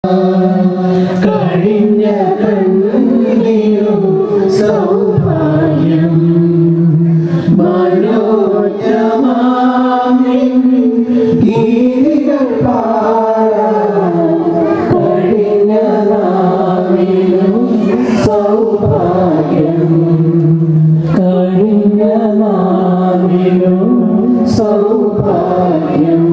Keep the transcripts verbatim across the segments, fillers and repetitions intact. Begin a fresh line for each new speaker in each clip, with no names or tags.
കഴിഞ്ഞ കണ്ണീരും സൗഭാഗ്യം മനോജ്ഞമാമിൻ ഗീതികൾ പാടാൻ കഴിഞ്ഞ നാളിലും സൗഭാഗ്യം കഴിഞ്ഞ നാളിലും സൗഭാഗ്യം.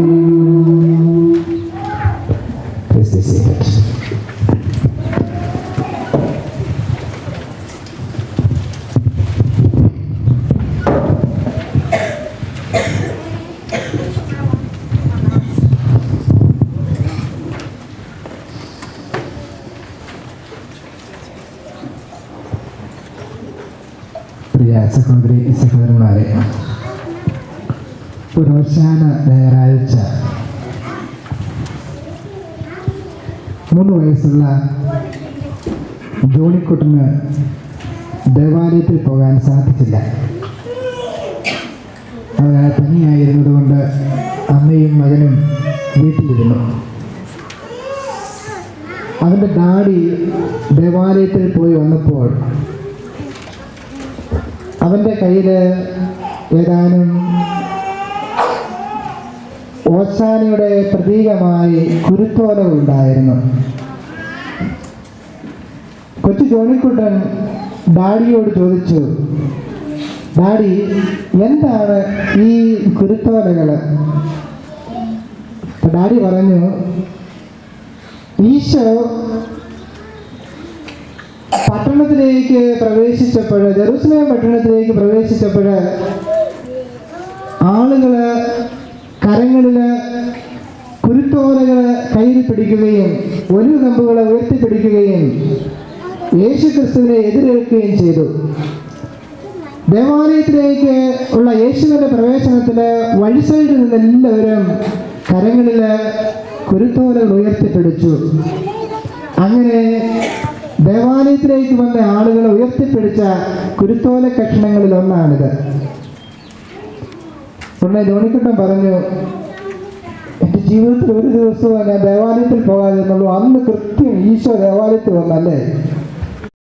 പ്രിയ സഹോദരി സഹോദരന്മാരെ, ഒരു ഓശാന ഞായറാഴ്ച മൂന്ന് വയസ്സുള്ള ജോണിക്കുട്ടന് ദേവാലയത്തിൽ പോകാൻ സാധിച്ചില്ല. അവൻ പനിയായിരുന്നതുകൊണ്ട് അമ്മയും മകനും വീട്ടിലിരുന്നു. അവൻ്റെ ഡാഡി ദേവാലയത്തിൽ പോയി വന്നപ്പോൾ അവൻ്റെ കയ്യിൽ ഏതാനും ഓശാനയുടെ പ്രതീകമായി കുരുത്തോലകൾ ഉണ്ടായിരുന്നു. കൊച്ചു ജോണിക്കുട്ടൻ ഡാഡിയോട് ചോദിച്ചു, ഡാഡി, എന്താണ് ഈ കുരുത്തോലകൾ? ഡാഡി പറഞ്ഞു, ഈശോ പട്ടണത്തിലേക്ക് പ്രവേശിച്ചപ്പോൾ, ജെറുസലേം പട്ടണത്തിലേക്ക് പ്രവേശിച്ചപ്പോൾ ആളുകള് കരങ്ങളില് കുരുത്തോലകള് കയ്യിൽ പിടിക്കുകയും ഒലിവ് കമ്പുകളെ ഉയർത്തിപ്പിടിക്കുകയും യേശു ക്രിസ്തുവിനെ എതിരേൽക്കുകയും ചെയ്തു. ദേവാലയത്തിലേക്ക് ഉള്ള യേശുവിന്റെ പ്രവേശനത്തില് വഴി സൈഡിൽ നിന്ന് എല്ലാവരും കരങ്ങളില് കുരുത്തോലകൾ ഉയർത്തിപ്പിടിച്ചു. അങ്ങനെ ദേവാലയത്തിലേക്ക് വന്ന ആളുകളെ ഉയർത്തിപ്പിടിച്ച കുരുത്തോല കഷ്ണങ്ങളിൽ ഒന്നാണിത്. ഉടനെ ജോണിക്കുട്ടൻ പറഞ്ഞു, എൻ്റെ ജീവിതത്തിൽ ഒരു ദിവസവും ഞാൻ ദേവാലയത്തിൽ പോകാതിരുന്നുള്ളൂ. അന്ന് കൃത്യം ഈശോ ദേവാലയത്തിൽ വന്നല്ലേ.